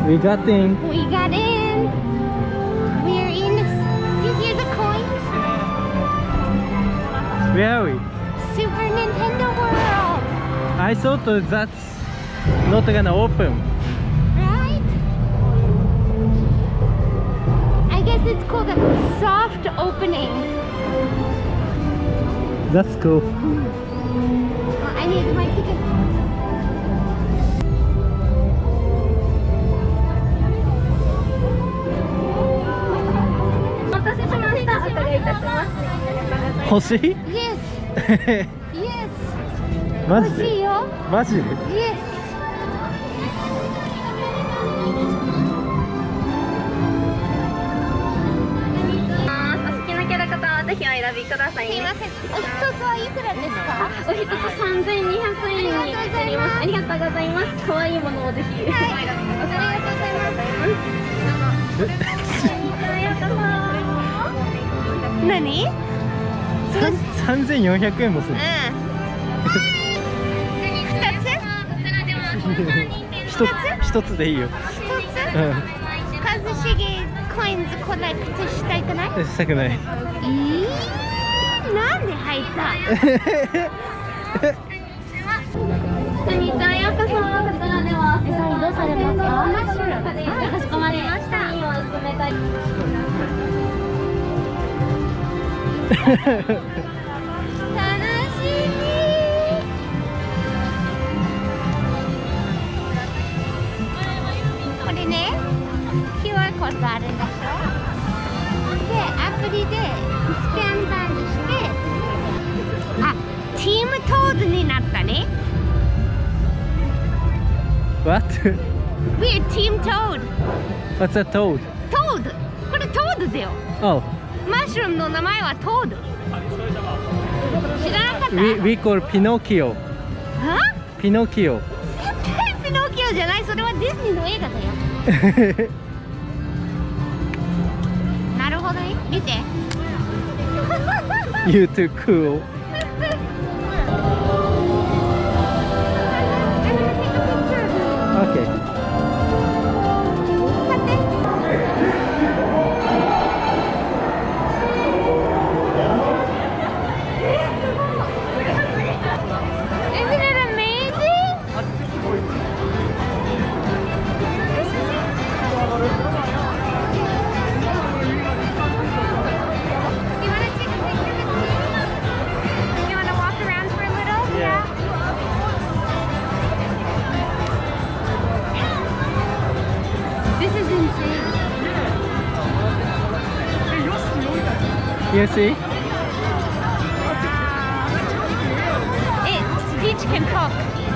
We got in. We got in. We're in. You hear the coins? Where are we? Super Nintendo World. I thought that's not gonna open. Right? I guess it's called a soft opening. That's cool. Well, I need my ticket. お待たせしました。お伺いいたします。 欲しい？ Yes. Yes. マジで？ 欲しいよ。 マジで？ Yes. お好きなキャラクターはぜひお選びくださいね。 すいません。お一つはいくらですか？ お一つ3200円になります。ありがとうございます。可愛いものをぜひお選びください。ありがとうございます。 何 ？3400円もする。一つでいいよ。 一茂コインズコレクトしたいくない？ したくない。 なんで入った？ こんにちは、ようこそ。こちらではどうされますか？ マッシュルーム。かしこまりました。今冷たい。 楽しみ。これね、QR コードあるでしょ。で、アプリでスキャンバーにして、あ、チームトードになったね。 What? We're Team Toad. What's a toad? Toad. これトードだよ。 Oh. マッシュルームの名前はトード。知らなかった？ We call Pinocchio. は？ Pinocchio. 絶対ピノキオじゃない。それはディズニーの映画だよ。なるほどね。見て。 You too cool. Okay. You see? Peach can talk.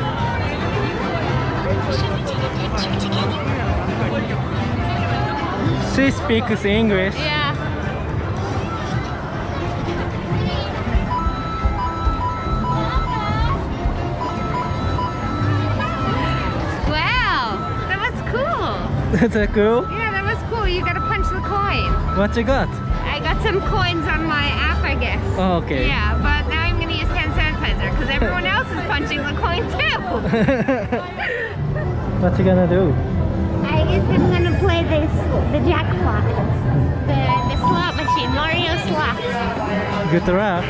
She speaks English. Yeah. Wow, that was cool. That's that cool? Yeah, that was cool. You gotta punch the coin. What you got? I got some coins on my app, I guess. Oh, okay. Yeah, but now I'm gonna use hand sanitizer because everyone else is punching the coin too. What you gonna do? I guess I'm gonna play the jackpot, the slot machine, Mario slots. Good luck.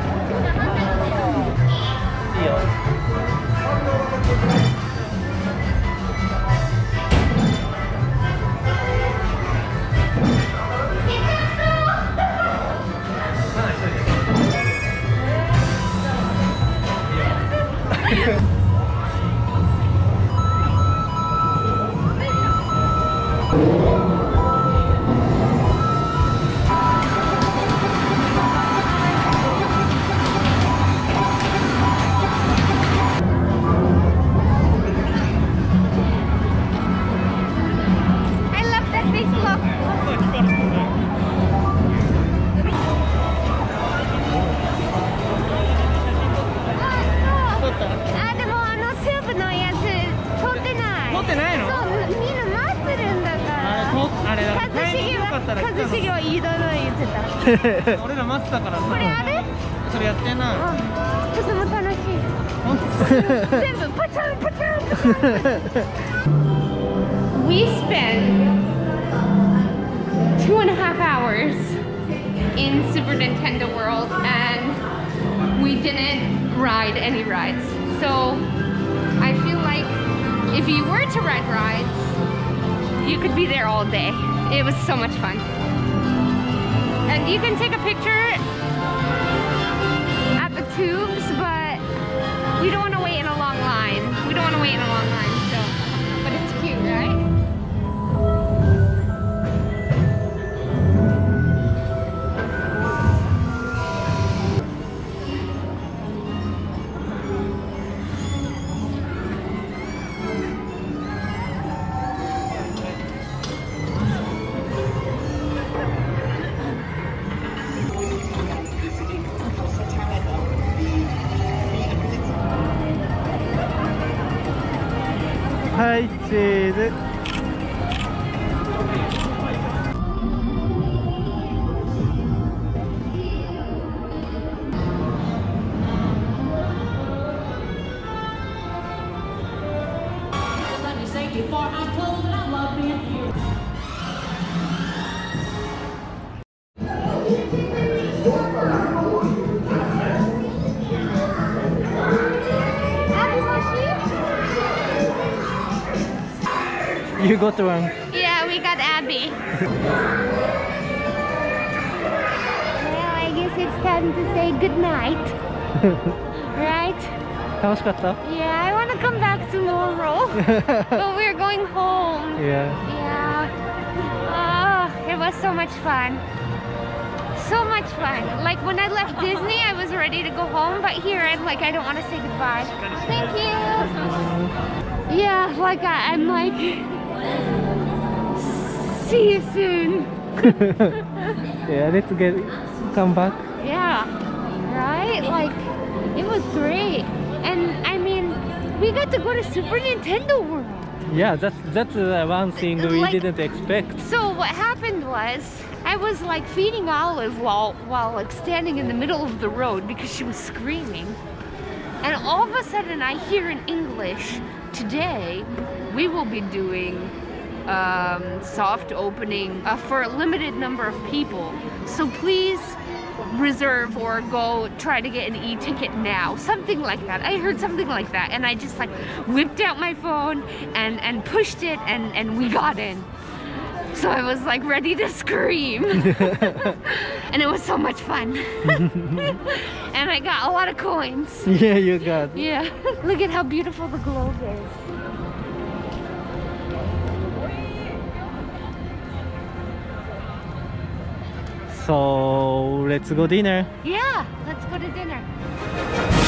Kazu は言いだない言ってた。 俺ら待ってたからさ。 これある？ それやってな。 とても楽しい。全部パチャンパチャンパチャン。 we spent 2.5 hours in Super Nintendo World and we didn't ride any rides. So I feel like if you were to ride rides, you could be there all day. It was so much fun. And you can take a picture at the tubes, but we don't want to wait in a long line. We don't want to wait in a long line, so. But it's cute, right? Hi, cheese. Let me say before I close that I love being here. You got one. Yeah, we got Abby. Well, I guess it's time to say goodnight. Right? 楽しかった? Yeah, I want to come back tomorrow. But we're going home. Yeah. Yeah. Oh, it was so much fun. So much fun. Like when I left Disney, I was ready to go home, but here I'm like, I don't want to say goodbye. Thank you. Yeah, like I'm like, see you soon. Yeah, let's come back. Yeah, right? Like, it was great. And I mean, we got to go to Super Nintendo World. Yeah, that's one thing we Like, didn't expect. So what happened was, I was like feeding Olive while like standing in the middle of the road because she was screaming. And all of a sudden I hear in English, today we will be doing soft opening for a limited number of people. So please reserve or go try to get an e-ticket now. Something like that. I heard something like that. And I just like whipped out my phone and pushed it and we got in. So I was like ready to scream. And it was so much fun. And I got a lot of coins. Yeah, you got. Yeah. Look at how beautiful the globe is. So let's go dinner. Yeah, let's go to dinner.